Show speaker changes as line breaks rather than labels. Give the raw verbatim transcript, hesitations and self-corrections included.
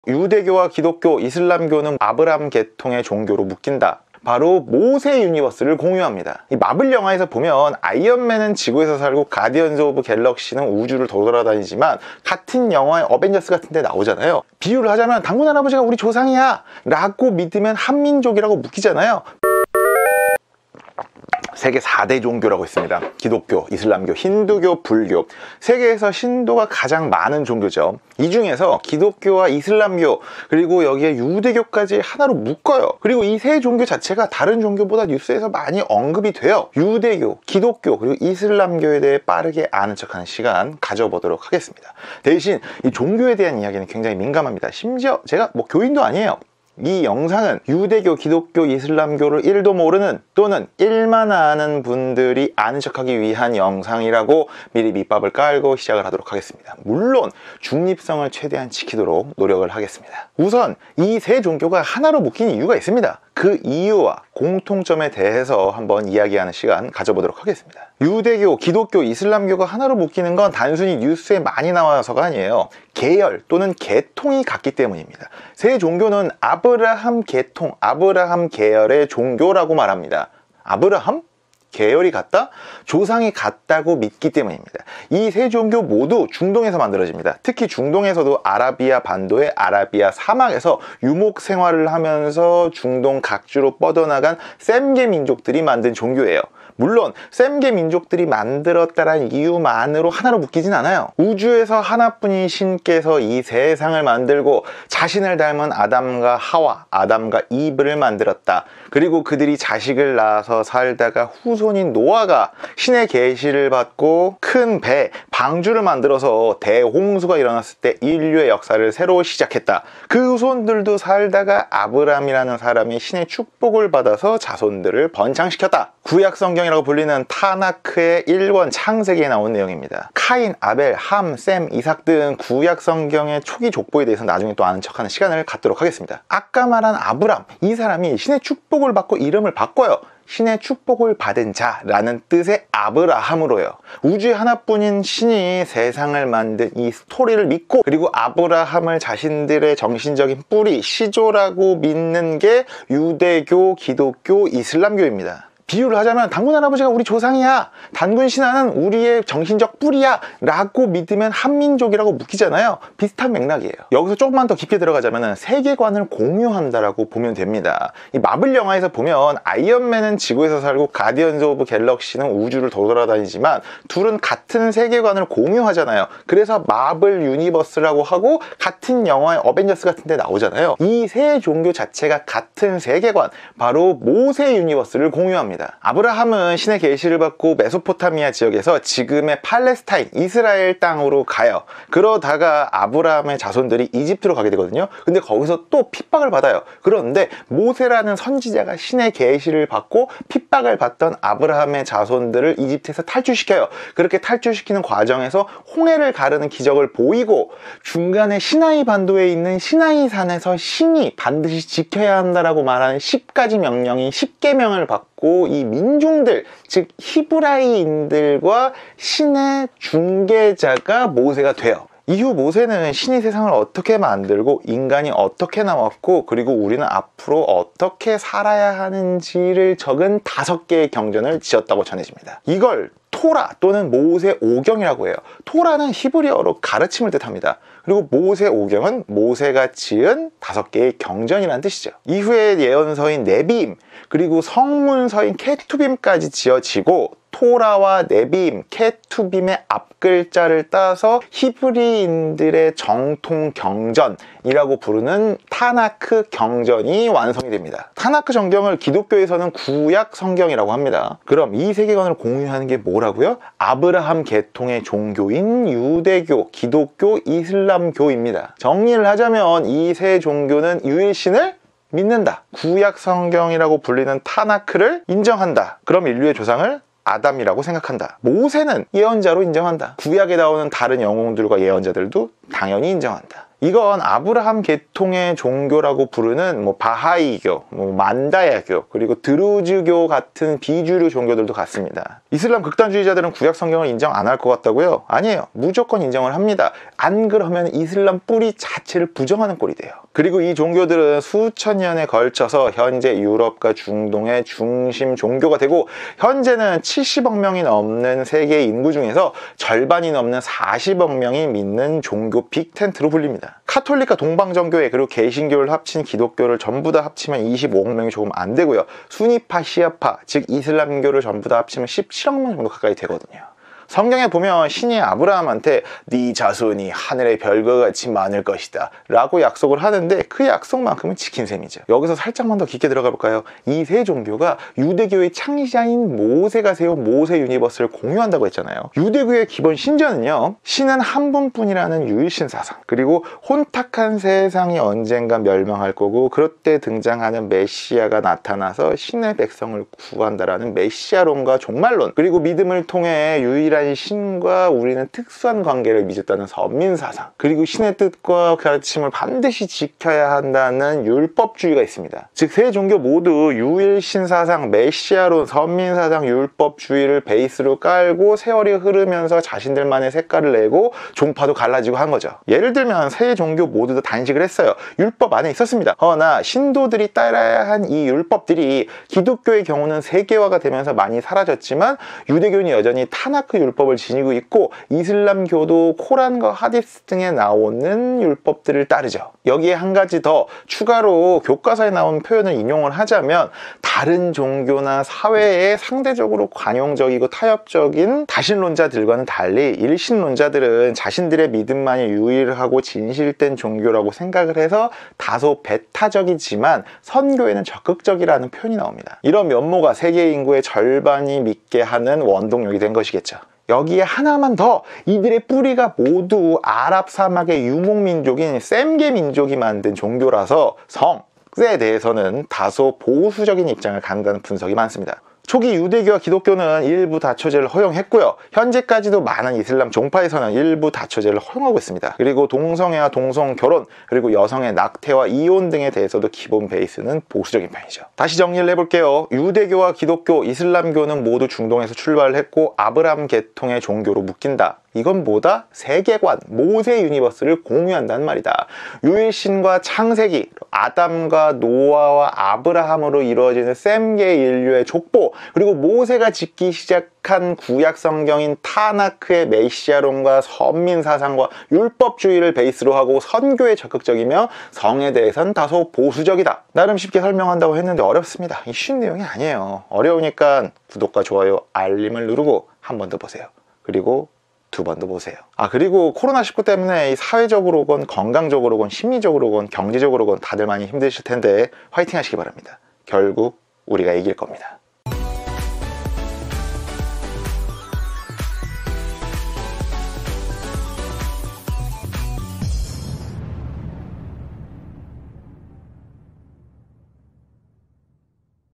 유대교와 기독교, 이슬람교는 아브라함 계통의 종교로 묶인다. 바로 모세 유니버스를 공유합니다. 이 마블 영화에서 보면 아이언맨은 지구에서 살고 가디언즈 오브 갤럭시는 우주를 돌아다니지만 같은 영화의 어벤져스 같은 데 나오잖아요. 비유를 하자면 당군 할아버지가 우리 조상이야 라고 믿으면 한민족이라고 묶이잖아요. 세계 사 대 종교라고 있습니다. 기독교, 이슬람교, 힌두교, 불교. 세계에서 신도가 가장 많은 종교죠. 이 중에서 기독교와 이슬람교 그리고 여기에 유대교까지 하나로 묶어요. 그리고 이 세 종교 자체가 다른 종교보다 뉴스에서 많이 언급이 돼요. 유대교, 기독교 그리고 이슬람교에 대해 빠르게 아는 척하는 시간 가져보도록 하겠습니다. 대신 이 종교에 대한 이야기는 굉장히 민감합니다. 심지어 제가 뭐 교인도 아니에요. 이 영상은 유대교, 기독교, 이슬람교를 일도 모르는 또는 일만 아는 분들이 아는 척하기 위한 영상이라고 미리 밑밥을 깔고 시작을 하도록 하겠습니다. 물론 중립성을 최대한 지키도록 노력을 하겠습니다. 우선 이 세 종교가 하나로 묶인 이유가 있습니다. 그 이유와 공통점에 대해서 한번 이야기하는 시간 가져보도록 하겠습니다. 유대교, 기독교, 이슬람교가 하나로 묶이는 건 단순히 뉴스에 많이 나와서가 아니에요. 계열 또는 계통이 같기 때문입니다. 세 종교는 아브라함 계통, 아브라함 계열의 종교라고 말합니다. 아브라함? 계열이 같다? 조상이 같다고 믿기 때문입니다. 이 세 종교 모두 중동에서 만들어집니다. 특히 중동에서도 아라비아 반도의 아라비아 사막에서 유목 생활을 하면서 중동 각주로 뻗어나간 셈계 민족들이 만든 종교예요. 물론 셈계 민족들이 만들었다는 이유만으로 하나로 묶이진 않아요. 우주에서 하나뿐인 신께서 이 세상을 만들고 자신을 닮은 아담과 하와, 아담과 이브를 만들었다. 그리고 그들이 자식을 낳아서 살다가 후손인 노아가 신의 계시를 받고 큰 배, 방주를 만들어서 대홍수가 일어났을 때 인류의 역사를 새로 시작했다. 그 후손들도 살다가 아브람이라는 사람이 신의 축복을 받아서 자손들을 번창시켰다. 구약 성경이라고 불리는 타나크의 일 권 창세기에 나온 내용입니다. 카인, 아벨, 함, 셈, 이삭 등 구약 성경의 초기 족보에 대해서 나중에 또 아는 척하는 시간을 갖도록 하겠습니다. 아까 말한 아브람, 이 사람이 신의 축복을 받고 이름을 바꿔요. 신의 축복을 받은 자라는 뜻의 아브라함으로요. 우주에 하나뿐인 신이 세상을 만든 이 스토리를 믿고 그리고 아브라함을 자신들의 정신적인 뿌리, 시조라고 믿는 게 유대교, 기독교, 이슬람교입니다. 비유를 하자면 당군 할아버지가 우리 조상이야, 단군 신화는 우리의 정신적 뿌리야 라고 믿으면 한민족이라고 묶이잖아요. 비슷한 맥락이에요. 여기서 조금만 더 깊게 들어가자면 세계관을 공유한다라고 보면 됩니다. 이 마블 영화에서 보면 아이언맨은 지구에서 살고 가디언즈 오브 갤럭시는 우주를 돌아다니지만 둘은 같은 세계관을 공유하잖아요. 그래서 마블 유니버스라고 하고 같은 영화의 어벤져스 같은 데 나오잖아요. 이 세 종교 자체가 같은 세계관, 바로 모세 유니버스를 공유합니다. 아브라함은 신의 계시를 받고 메소포타미아 지역에서 지금의 팔레스타인, 이스라엘 땅으로 가요. 그러다가 아브라함의 자손들이 이집트로 가게 되거든요. 근데 거기서 또 핍박을 받아요. 그런데 모세라는 선지자가 신의 계시를 받고 핍박을 받던 아브라함의 자손들을 이집트에서 탈출시켜요. 그렇게 탈출시키는 과정에서 홍해를 가르는 기적을 보이고 중간에 시나이 반도에 있는 시나이 산에서 신이 반드시 지켜야 한다라고 말하는 십 가지 명령인 십계명을 받고 이 민중들, 즉 히브라이인들과 신의 중개자가 모세가 돼요. 이후 모세는 신이 세상을 어떻게 만들고 인간이 어떻게 나왔고 그리고 우리는 앞으로 어떻게 살아야 하는지를 적은 다섯 개의 경전을 지었다고 전해집니다. 이걸 토라 또는 모세 오경이라고 해요. 토라는 히브리어로 가르침을 뜻합니다. 그리고 모세 오경은 모세가 지은 다섯 개의 경전이라는 뜻이죠. 이후에 예언서인 네비임 그리고 성문서인 케투빔까지 지어지고 토라와 네비임, 케투빔의 앞글자를 따서 히브리인들의 정통 경전이라고 부르는 타나크 경전이 완성이 됩니다. 타나크 성경을 기독교에서는 구약 성경이라고 합니다. 그럼 이 세계관을 공유하는 게 뭐라고요? 아브라함 계통의 종교인 유대교, 기독교, 이슬람교입니다. 정리를 하자면 이 세 종교는 유일신을 믿는다. 구약 성경이라고 불리는 타나크를 인정한다. 그럼 인류의 조상을 아담이라고 생각한다. 모세는 예언자로 인정한다. 구약에 나오는 다른 영웅들과 예언자들도 당연히 인정한다. 이건 아브라함 계통의 종교라고 부르는 뭐 바하이교, 뭐 만다야교, 그리고 드루즈교 같은 비주류 종교들도 같습니다. 이슬람 극단주의자들은 구약 성경을 인정 안 할 것 같다고요? 아니에요. 무조건 인정을 합니다. 안 그러면 이슬람 뿌리 자체를 부정하는 꼴이 돼요. 그리고 이 종교들은 수천 년에 걸쳐서 현재 유럽과 중동의 중심 종교가 되고, 현재는 칠십억 명이 넘는 세계 인구 중에서 절반이 넘는 사십억 명이 믿는 종교 빅텐트로 불립니다. 카톨릭과 동방정교회 그리고 개신교를 합친 기독교를 전부 다 합치면 이십오억 명이 조금 안 되고요. 수니파, 시아파, 즉 이슬람교를 전부 다 합치면 십칠억 명 정도 가까이 되거든요. 성경에 보면 신이 아브라함한테 네 자손이 하늘의 별과 같이 많을 것이다 라고 약속을 하는데, 그 약속만큼은 지킨 셈이죠. 여기서 살짝만 더 깊게 들어가 볼까요? 이 세 종교가 유대교의 창시자인 모세가 세운 모세 유니버스를 공유한다고 했잖아요. 유대교의 기본 신전은요, 신은 한 분뿐이라는 유일신 사상, 그리고 혼탁한 세상이 언젠간 멸망할 거고 그럴 때 등장하는 메시아가 나타나서 신의 백성을 구한다라는 메시아론과 종말론, 그리고 믿음을 통해 유일한 신과 우리는 특수한 관계를 맺었다는 선민사상, 그리고 신의 뜻과 가르침을 반드시 지켜야 한다는 율법주의가 있습니다. 즉 세 종교 모두 유일신사상, 메시아론, 선민사상, 율법주의를 베이스로 깔고 세월이 흐르면서 자신들만의 색깔을 내고 종파도 갈라지고 한 거죠. 예를 들면 세 종교 모두 다 단식을 했어요. 율법 안에 있었습니다. 허나 신도들이 따라야 한 이 율법들이 기독교의 경우는 세계화가 되면서 많이 사라졌지만, 유대교는 여전히 타나크 율법을 지니고 있고, 이슬람교도 코란과 하디스 등에 나오는 율법들을 따르죠. 여기에 한 가지 더 추가로 교과서에 나온 표현을 인용을 하자면, 다른 종교나 사회에 상대적으로 관용적이고 타협적인 다신론자들과는 달리 일신론자들은 자신들의 믿음만이 유일하고 진실된 종교라고 생각을 해서 다소 배타적이지만 선교에는 적극적이라는 표현이 나옵니다. 이런 면모가 세계 인구의 절반이 믿게 하는 원동력이 된 것이겠죠. 여기에 하나만 더, 이들의 뿌리가 모두 아랍 사막의 유목민족인 셈게 민족이 만든 종교라서 성에 대해서는 다소 보수적인 입장을 갖는다는 분석이 많습니다. 초기 유대교와 기독교는 일부 다처제를 허용했고요. 현재까지도 많은 이슬람 종파에서는 일부 다처제를 허용하고 있습니다. 그리고 동성애와 동성결혼, 그리고 여성의 낙태와 이혼 등에 대해서도 기본 베이스는 보수적인 편이죠. 다시 정리를 해볼게요. 유대교와 기독교, 이슬람교는 모두 중동에서 출발을 했고 아브라함 계통의 종교로 묶인다. 이건 뭐다? 세계관, 모세 유니버스를 공유한다는 말이다. 유일신과 창세기, 아담과 노아와 아브라함으로 이루어지는 셈계 인류의 족보, 그리고 모세가 짓기 시작한 구약 성경인 타나크의 메시아론과 선민사상과 율법주의를 베이스로 하고 선교에 적극적이며 성에 대해서는 다소 보수적이다. 나름 쉽게 설명한다고 했는데 어렵습니다. 쉬운 내용이 아니에요. 어려우니까 구독과 좋아요, 알림을 누르고 한 번 더 보세요. 그리고 두 번 더 보세요. 아, 그리고 코로나 십구 때문에 사회적으로건 건강적으로건 심리적으로건 경제적으로건 다들 많이 힘드실 텐데 화이팅 하시기 바랍니다. 결국 우리가 이길 겁니다.